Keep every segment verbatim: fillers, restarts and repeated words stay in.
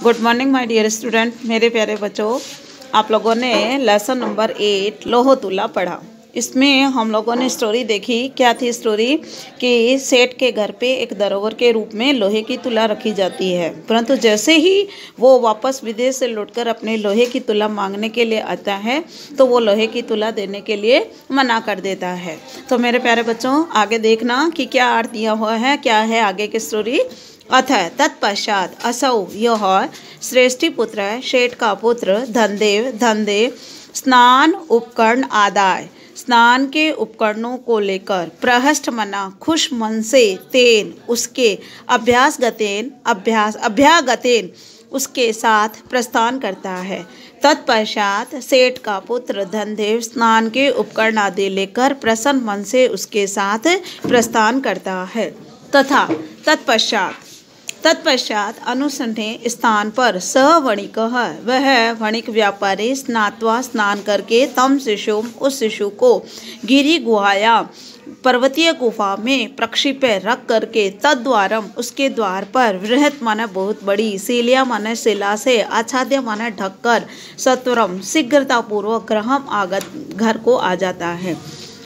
Good morning my dear student. मेरे प्यारे बच्चों, आप लोगों ने लेसन नंबर एट लोहो तुला पढ़ा। इसमें हम लोगों ने स्टोरी देखी। क्या थी स्टोरी? कि सेठ के घर पे एक धरोहर के रूप में लोहे की तुला रखी जाती है, परंतु जैसे ही वो वापस विदेश से लौटकर अपने लोहे की तुला मांगने के लिए आता है तो वो लोहे की तुला देने के लिए मना कर देता है। तो मेरे प्यारे बच्चों, आगे देखना कि क्या अर्थ दिया हुआ है, क्या है आगे की स्टोरी। अथ तत्पश्चात असौ यह श्रेष्ठी पुत्र शेठ का पुत्र धनदेव धनदेव स्नान उपकरण आदाय स्नान के उपकरणों को लेकर प्रहष्ट मना खुश मन से तेन उसके अभ्यास गतेन अभ्यास अभ्यागतेन उसके साथ प्रस्थान करता है। तत्पश्चात सेठ का पुत्र धनदेव स्नान के उपकरण आदि लेकर प्रसन्न मन से उसके साथ प्रस्थान करता है। तथा तत्पश्चात तत्पश्चात अनुसंधे स्थान पर स वणिकः वह वणिक व्यापारी स्नात्वा स्नान करके तम शिशु उस शिशु को गिरी गुहाया पर्वतीय गुफा में प्रक्षिप्य रख करके तद्वारम उसके द्वार पर वृहत माने बहुत बड़ी शिलिया माने शिला से आच्छाद्य माने ढककर सत्वरम शीघ्रतापूर्वक ग्रहम आगत घर को आ जाता है।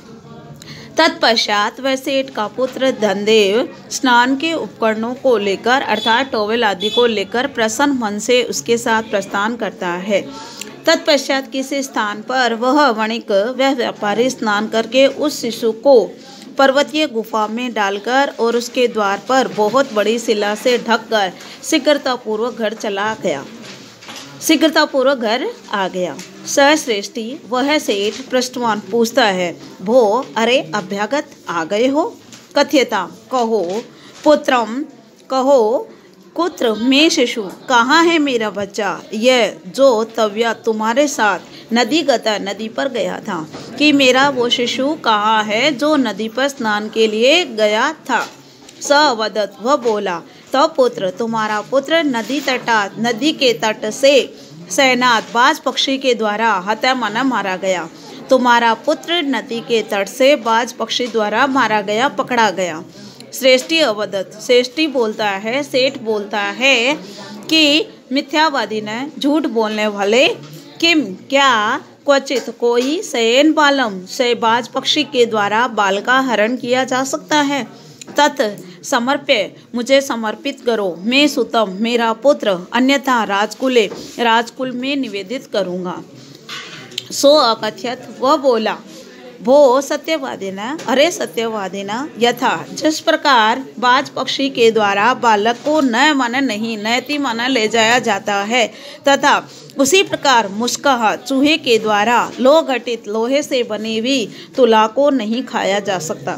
तत्पश्चात वह सेठ का पुत्र धनदेव स्नान के उपकरणों को लेकर अर्थात टॉवेल आदि को लेकर प्रसन्न मन से उसके साथ प्रस्थान करता है। तत्पश्चात किसी स्थान पर वह वणिक वह व्यापारी स्नान करके उस शिशु को पर्वतीय गुफा में डालकर और उसके द्वार पर बहुत बड़ी शिला से ढककर शीघ्रतापूर्वक घर चला गया शीघ्रतापूर्वक घर आ गया। सहश्रेष्ठी वह सेठ पृष्ठवान पूछता है, भो अरे अभ्यागत आ गए हो? कथ्यता कहो पुत्रम कहो कुत्र में शिशु कहाँ है मेरा बच्चा, यह जो तव्या तुम्हारे साथ नदी गता नदी पर गया था, कि मेरा वो शिशु कहाँ है जो नदी पर स्नान के लिए गया था। सवदत वह बोला, तो पुत्र तुम्हारा पुत्र नदी तटात नदी के तट से सैनात बाज पक्षी के द्वारा हत्या मना मारा गया। तुम्हारा पुत्र नदी के तट से बाज पक्षी द्वारा मारा गया, पकड़ा गया। श्रेष्ठी अवदत श्रेष्ठी बोलता है, सेठ बोलता है कि मिथ्यावादी ने झूठ बोलने वाले, किम क्या क्वचित कोई शयन बालम से बाज पक्षी के द्वारा बाल का हरण किया जा सकता है। तत् समर्प्य मुझे समर्पित करो, मैं सुतम मेरा पुत्र अन्यथा राजकुले राजकुल में निवेदित करूँगा। सो अकथ्यत वह बोला, भो सत्यवादिना अरे सत्यवादिना यथा जिस प्रकार बाज पक्षी के द्वारा बालक को न मन नहीं नैति मन ले जाया जाता है, तथा उसी प्रकार मुस्कह चूहे के द्वारा लो घटित लोहे से बनी हुई तुला को नहीं खाया जा सकता।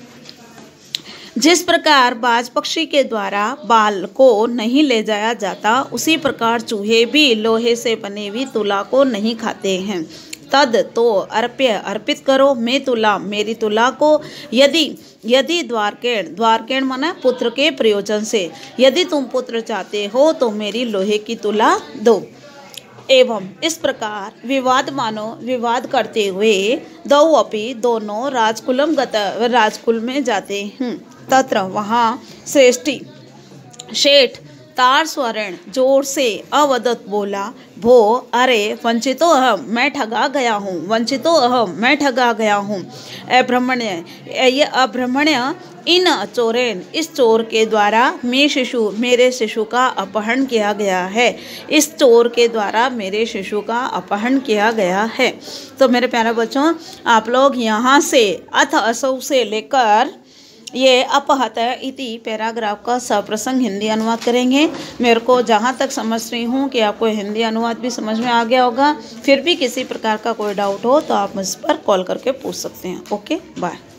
जिस प्रकार बाज पक्षी के द्वारा बाल को नहीं ले जाया जाता, उसी प्रकार चूहे भी लोहे से बनी हुई तुला को नहीं खाते हैं। तद तो अर्प्य अर्पित करो, मैं तुला मेरी तुला को यदि यदि द्वारकेण द्वारकेण माना पुत्र के प्रयोजन से, यदि तुम पुत्र चाहते हो तो मेरी लोहे की तुला दो। एवं इस प्रकार विवाद मानो विवाद करते हुए दो अपि दोनों राजकुलम गत राजकुल में जाते हैं। तत्र वहाँ श्रेष्ठी शेठ तार स्वरण जोर से अवदत बोला, भो अरे वंचितो अहम मैं ठगा गया हूँ वंचितो अहम मैं ठगा गया हूँ। अभ्रमण्य ये अभ्रमण्य इन चोरेन इस चोर के द्वारा मैं शिशु मेरे शिशु का अपहरण किया गया है इस चोर के द्वारा मेरे शिशु का अपहरण किया गया है। तो मेरे प्यारे बच्चों, आप लोग यहाँ से अथ असौ से लेकर ये अपहत इति पैराग्राफ का सप्रसंग हिंदी अनुवाद करेंगे। मेरे को जहाँ तक समझ रही हूँ कि आपको हिंदी अनुवाद भी समझ में आ गया होगा। फिर भी किसी प्रकार का कोई डाउट हो तो आप मुझ पर कॉल करके पूछ सकते हैं। Okay, bye.